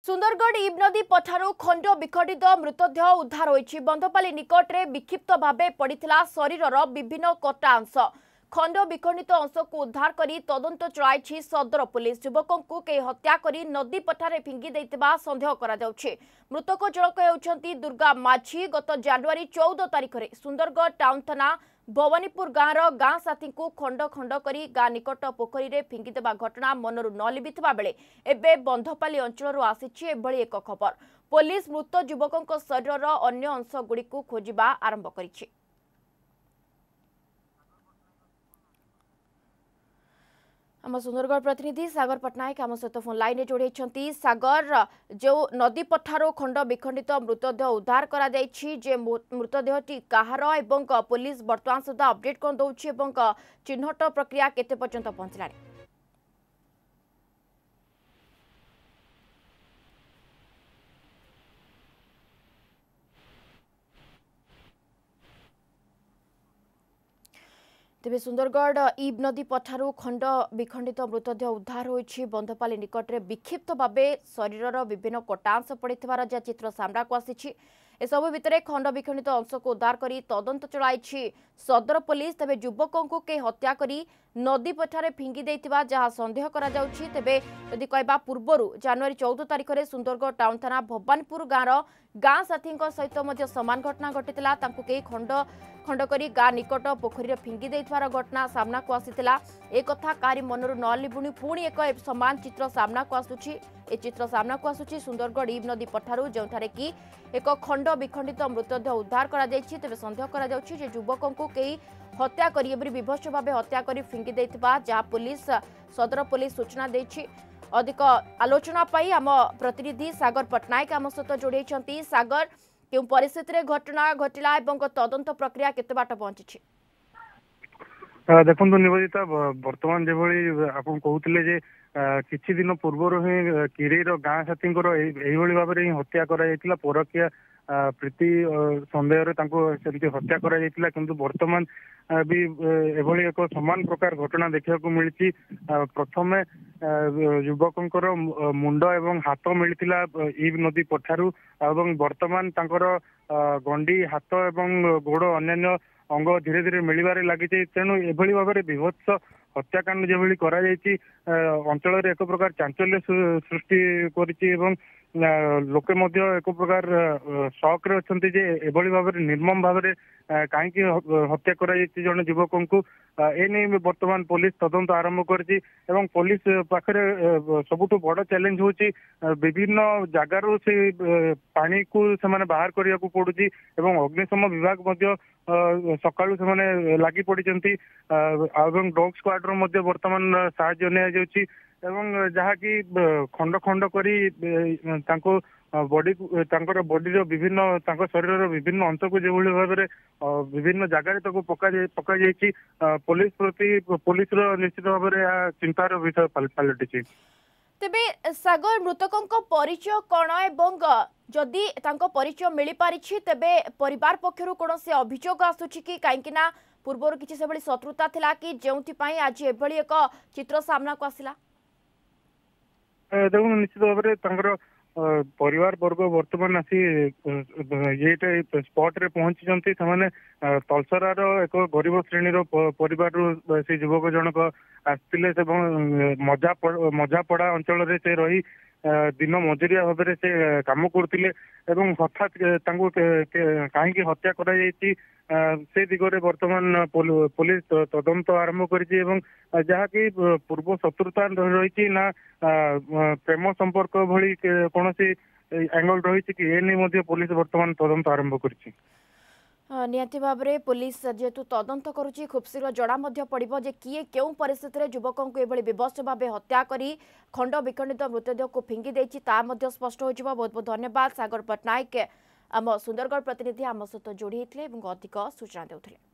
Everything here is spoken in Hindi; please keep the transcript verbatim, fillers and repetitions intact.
सुंदरगढ़ इब नदी पठारू खंड विखंडित मृतदेह उद्धार होइछि। बंधपाली निकटरे विक्षिप्त भावे पड़िथिला शरीरर विभिन्न कटा अंश। खंड विखंडित अंश को उद्धार करी तदंत चलाइछि सदर पुलिस। युवकों को के हत्या करी नदी पठारे फिंगी दैतिबा संदेह करा जाउछि। मृतक जनक हेउछंती दुर्गा माझी। गत जनवरी चौदह तारिख रे सुंदरगढ़ टाउन थाना भवानीपुर गाँवर गाँ साथी को खंड खंड करी गाँ निकट पोखरी रे फिंगी देबा घटना मनरु न लिबिथिबा बेले एबे बंधपाली अंचलरू आसीछि एभली एक खबर। पुलिस मृत युवकों शरीरर अन्य अंश गुड़ी को खोजिबा आरंभ करिछि। आम सुंदरगढ़ प्रतिनिधि सागर पटनायक आम सहित फोन लाइन जोड़े। सागर, जो नदी पठारो खंड विखंडित मृतदेह उद्धार करा जायछि, जे मृतदेहटी काहार एवं पुलिस वर्तमान सुधा अपडेट कौन दउछि एवं चिन्हट प्रक्रिया केते पर्यंत पहुंचलानी? तेबे सुंदरगढ़ इब नदी पठारू खंड विखंडित मृतदेह उद्धार होइछि। बंधपाली निकटरे विक्षिप्त भावे शरीरर विभिन्न कटांश पड़िथिबार जा चित्र सामना को आसीछि। एसबु भितरे खंड विखंडित अंश को उद्धार करी तदंत चलाइछि सदर पुलिस। तेबे युवकों को के हत्या करी नदी पठारे फिंगी दैतिबा जहा संदेह करा जाउछि। तेबे यदि कहबा पूर्वरु जनवरी चौदह तारिख रे सुंदरगढ़ टाउन थाना भवानीपुर गाँवर गाँ साथी सहित मध्य समान घटना घटितिला। तांकु के खंड खंड करी गाँ निकट पोखरी फिंगी दैथिबार घटना सामना को आसीतिला। ए कथा कारी मनरु न लिबुनी पुणी एक समान चित्र सामना को आसुछि। ए चित्र सामना को आसुछि सुंदरगढ़ इब नदी पठारू, जोंठारे की एक खंड विखंडित मृतदेह उद्धार करा जायछि। तेबे संदेह करा जाउछि जे युवकों को केही हत्या करी एबरी विभत्स भावे हत्या करी फिंगी दैथिबा जहा पुलिस सदर पुलिस सूचना दैछि। अधिक आलोचना पाई आम प्रतिनिधि सागर पटनायक आम सहित जोड़े। सागर, क्यों परिस्थिति रे घटना घटिला एवं तदंत प्रक्रिया केते बाट पहुंची? देखो निवेदिता, बर्तमान जो आप कहते जे किछि दिन पूर्वर ही किरेर गाँ साथी भाव में हत्या करा परकिया प्रीति सन्देह हत्या करा किंतु वर्तमान भी एभली एक समान प्रकार घटना देखा मिली। प्रथम युवकों मुंड एवं हाथ मिलता इब नदी पठारू एवं वर्तमान गंडी हाथ एवं गोड़ अन्य अंग धीरे धीरे मिलबार लगी। तेणु एभली भाव में विभत्स हत्याकांड जो अंचल एक प्रकार चांचल्य सृष्टि कर लोके एक प्रकार शॉक रे अछंती जे एभली भाव में निर्मम भाव में कहीं हत्या करा जन युवकों को एने वर्तमान पुलिस तदंत आरंभ करछि। एवं पुलिस पाखरे सबुठ बड़ चैलेंज होछि विभिन्न जगार से पानी को से बाहर करिया को पड़ुछि एवं अग्निशम विभाग मध्य सकाळु से लागि पड़िचंती एवं डॉग स्क्वाड रो मध्य वर्तमान साहाय्य निया जाउछि एवं जहा कि खंड खंड करी तांको बॉडी तांकर बॉडी रो विभिन्न तांको शरीर रो विभिन्न अंश को जो भाव में विभिन्न जगार तक पका पका जाइछि। पुलिस प्रति पुलिस रो निश्चित भाव में चिंतार विषय पलटिछि। तेबे सागर, मृतकों को परिचय कौन एवं जदि तांको परिचय मिली पारिछि तेबे परिवार पक्षरु कोनोसी अभियोग आसुछि कि काहेकि ना पूर्वर किछि सेबली शत्रुता थिला कि जेउथि पई आज एभली एक चित्र सामना को आसिला? देखो निश्चित भाव में परिवार वर्ग वर्तमान आसी ये स्पॉट रे पहुंची से तलसरार एक गरीब श्रेणी परिवार से युवक जनक आसते मजा मजापड़ा अंचल से रही दिन मजुरिया भाव में से कम करते हठात कहीं हत्या कर से दिगरे वर्तमान पुलिस तदंत आरंभ करी जहाँकि पूर्व शत्रुता रही ना प्रेम संपर्क भली कौन एंगल रही कि एने पुलिस वर्तमान तदंत आरंभ करी। निहाती भाव में पुलिस जेहेतु तदंत करुच्ची खूब शीघ्र जना पड़ो जे किए क्यों परिस्थिति में युवकों को ये विभत्स भाव हत्या करी खंड विखंडित मृतदेह को फिंगी देछि ता मध्य स्पष्ट हो। बहुत बहुत धन्यवाद सागर पटनायक आम सुंदरगढ़ प्रतिनिधि आम सहित जोड़ी होते अधिक सूचना देउथिले।